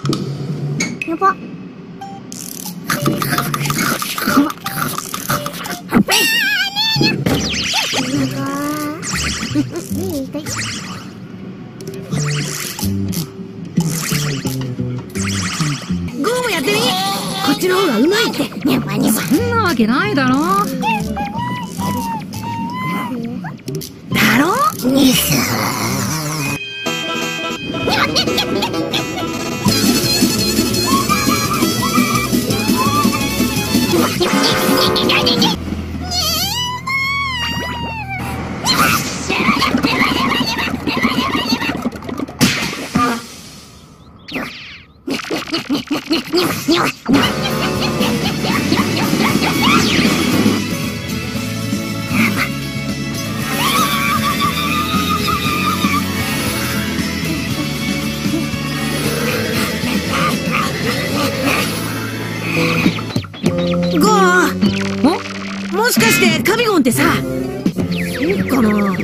やば。ゴーもやってみ。こっちの方がうまいって。ニャパニャパ。 そんなわけないだろ。 だろ？ニス。ゴー、もしかしてカビゴンってさ、そうかな。